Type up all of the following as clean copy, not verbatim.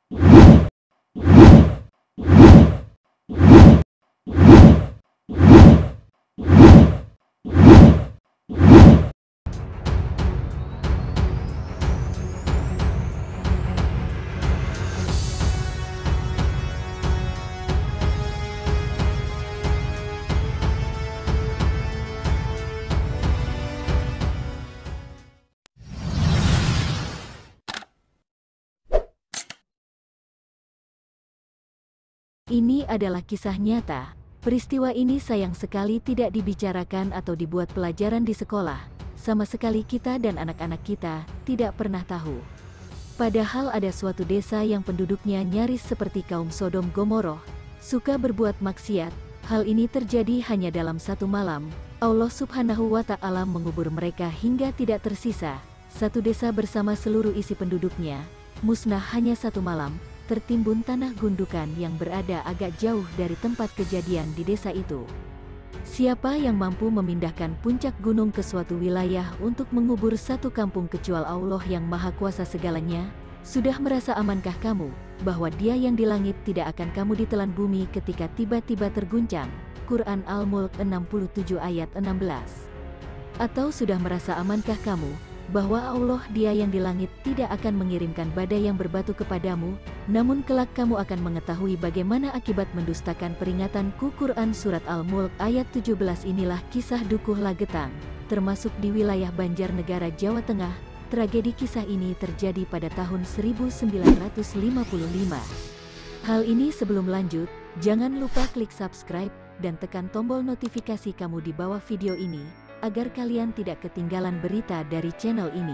Ini adalah kisah nyata. Peristiwa ini sayang sekali tidak dibicarakan atau dibuat pelajaran di sekolah. Sama sekali kita dan anak-anak kita tidak pernah tahu. Padahal ada suatu desa yang penduduknya nyaris seperti kaum Sodom Gomoroh, suka berbuat maksiat. Hal ini terjadi hanya dalam satu malam. Allah Subhanahu wa Ta'ala mengubur mereka hingga tidak tersisa. Satu desa bersama seluruh isi penduduknya musnah hanya satu malam. Tertimbun tanah gundukan yang berada agak jauh dari tempat kejadian di desa itu. Siapa yang mampu memindahkan puncak gunung ke suatu wilayah untuk mengubur satu kampung kecuali Allah yang Maha Kuasa segalanya? Sudah merasa amankah kamu bahwa Dia yang di langit tidak akan kamu ditelan bumi ketika tiba-tiba terguncang? Quran Al-Mulk 67 ayat 16. Atau sudah merasa amankah kamu bahwa Allah Dia yang di langit tidak akan mengirimkan badai yang berbatu kepadamu, namun kelak kamu akan mengetahui bagaimana akibat mendustakan peringatanku. Quran Surat Al-Mulk ayat 17. Inilah kisah Dukuh Lagetang, termasuk di wilayah Banjarnegara, Jawa Tengah. Tragedi kisah ini terjadi pada tahun 1955. Hal ini sebelum lanjut, jangan lupa klik subscribe dan tekan tombol notifikasi kamu di bawah video ini, agar kalian tidak ketinggalan berita dari channel ini.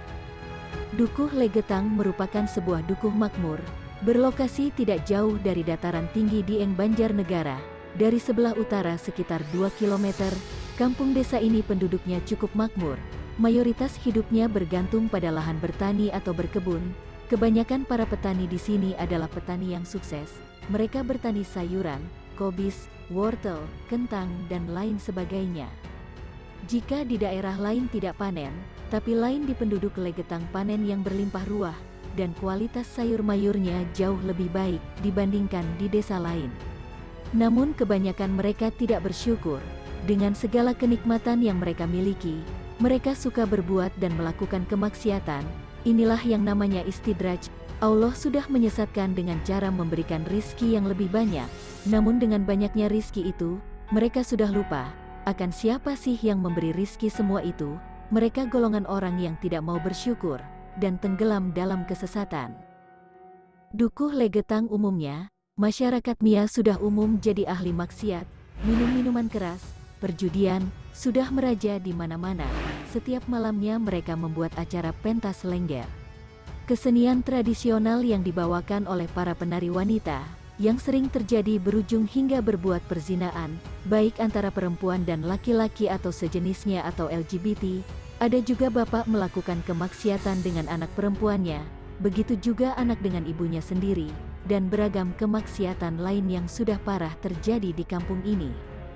Dukuh Legetang merupakan sebuah dukuh makmur, berlokasi tidak jauh dari dataran tinggi Dieng, Banjarnegara. Dari sebelah utara sekitar 2 km, kampung desa ini penduduknya cukup makmur. Mayoritas hidupnya bergantung pada lahan bertani atau berkebun. Kebanyakan para petani di sini adalah petani yang sukses. Mereka bertani sayuran, kobis, wortel, kentang, dan lain sebagainya. Jika di daerah lain tidak panen, tapi lain di penduduk Legetang panen yang berlimpah ruah, dan kualitas sayur mayurnya jauh lebih baik dibandingkan di desa lain. Namun kebanyakan mereka tidak bersyukur dengan segala kenikmatan yang mereka miliki. Mereka suka berbuat dan melakukan kemaksiatan. Inilah yang namanya istidraj. Allah sudah menyesatkan dengan cara memberikan rizki yang lebih banyak. Namun dengan banyaknya rizki itu, mereka sudah lupa akan siapa sih yang memberi rizki semua itu. Mereka golongan orang yang tidak mau bersyukur dan tenggelam dalam kesesatan. Dukuh Legetang umumnya, masyarakat Mia sudah umum jadi ahli maksiat, minum minuman keras, perjudian, sudah meraja di mana-mana. Setiap malamnya mereka membuat acara pentas lengger. Kesenian tradisional yang dibawakan oleh para penari wanita, yang sering terjadi berujung hingga berbuat perzinaan, baik antara perempuan dan laki-laki atau sejenisnya atau LGBT. Ada juga bapak melakukan kemaksiatan dengan anak perempuannya, begitu juga anak dengan ibunya sendiri, dan beragam kemaksiatan lain yang sudah parah terjadi di kampung ini.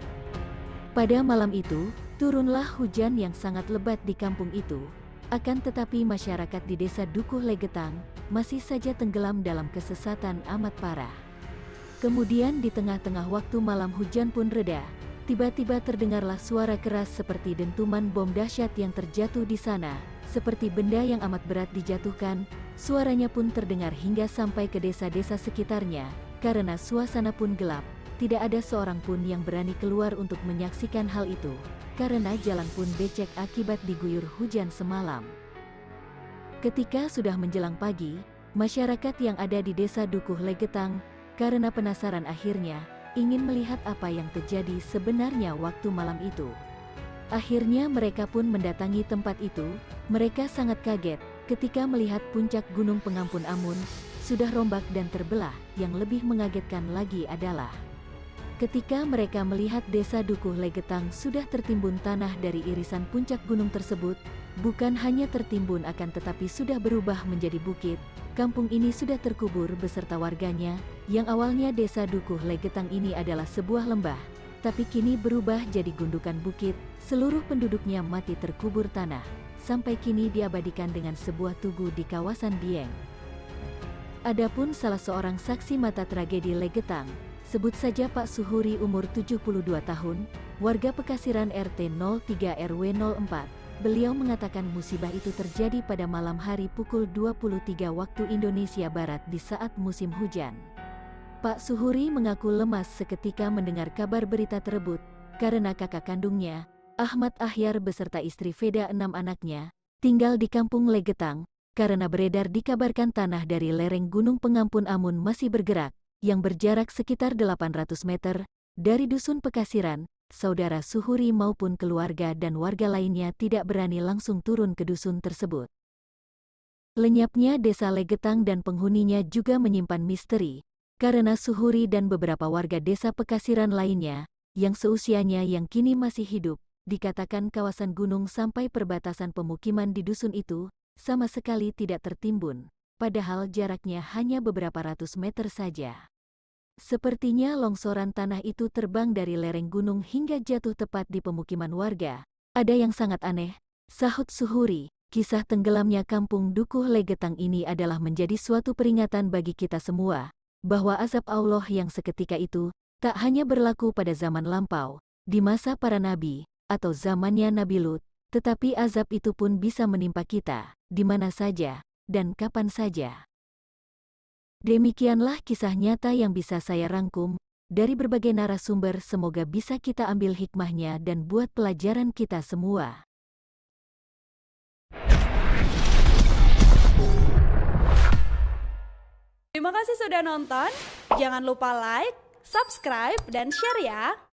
Pada malam itu, turunlah hujan yang sangat lebat di kampung itu. Akan tetapi masyarakat di desa Dukuh Legetang masih saja tenggelam dalam kesesatan amat parah. Kemudian di tengah-tengah waktu malam hujan pun reda, tiba-tiba terdengarlah suara keras seperti dentuman bom dahsyat yang terjatuh di sana, seperti benda yang amat berat dijatuhkan. Suaranya pun terdengar hingga sampai ke desa-desa sekitarnya. Karena suasana pun gelap, tidak ada seorang pun yang berani keluar untuk menyaksikan hal itu, karena jalan pun becek akibat diguyur hujan semalam. Ketika sudah menjelang pagi, masyarakat yang ada di desa Dukuh Legetang karena penasaran akhirnya ingin melihat apa yang terjadi sebenarnya waktu malam itu. Akhirnya mereka pun mendatangi tempat itu. Mereka sangat kaget ketika melihat puncak Gunung Pengampun Amun sudah rombak dan terbelah. Yang lebih mengagetkan lagi adalah ketika mereka melihat desa Dukuh Legetang sudah tertimbun tanah dari irisan puncak gunung tersebut. Bukan hanya tertimbun akan tetapi sudah berubah menjadi bukit. Kampung ini sudah terkubur beserta warganya. Yang awalnya desa Dukuh Legetang ini adalah sebuah lembah, tapi kini berubah jadi gundukan bukit. Seluruh penduduknya mati terkubur tanah. Sampai kini diabadikan dengan sebuah tugu di kawasan Dieng. Adapun salah seorang saksi mata tragedi Legetang, sebut saja Pak Suhuri umur 72 tahun, warga Pekasiran RT 03 RW 04. Beliau mengatakan musibah itu terjadi pada malam hari pukul 23 waktu Indonesia Barat di saat musim hujan. Pak Suhuri mengaku lemas seketika mendengar kabar berita tersebut, karena kakak kandungnya, Ahmad Ahyar beserta istri Veda 6 anaknya, tinggal di kampung Legetang, karena beredar dikabarkan tanah dari lereng Gunung Pengampun Amun masih bergerak, yang berjarak sekitar 800 meter, dari Dusun Pekasiran. Saudara Suhuri maupun keluarga dan warga lainnya tidak berani langsung turun ke dusun tersebut. Lenyapnya desa Legetang dan penghuninya juga menyimpan misteri, karena Suhuri dan beberapa warga desa Pekasiran lainnya, yang seusianya yang kini masih hidup, dikatakan kawasan gunung sampai perbatasan pemukiman di dusun itu, sama sekali tidak tertimbun, padahal jaraknya hanya beberapa ratus meter saja. Sepertinya longsoran tanah itu terbang dari lereng gunung hingga jatuh tepat di pemukiman warga. Ada yang sangat aneh, sahut Suhuri, kisah tenggelamnya kampung Dukuh Legetang ini adalah menjadi suatu peringatan bagi kita semua, bahwa azab Allah yang seketika itu, tak hanya berlaku pada zaman lampau, di masa para nabi, atau zamannya Nabi Lut, tetapi azab itu pun bisa menimpa kita, di mana saja, dan kapan saja. Demikianlah kisah nyata yang bisa saya rangkum dari berbagai narasumber, semoga bisa kita ambil hikmahnya dan buat pelajaran kita semua. Terima kasih sudah nonton, jangan lupa like, subscribe, dan share ya!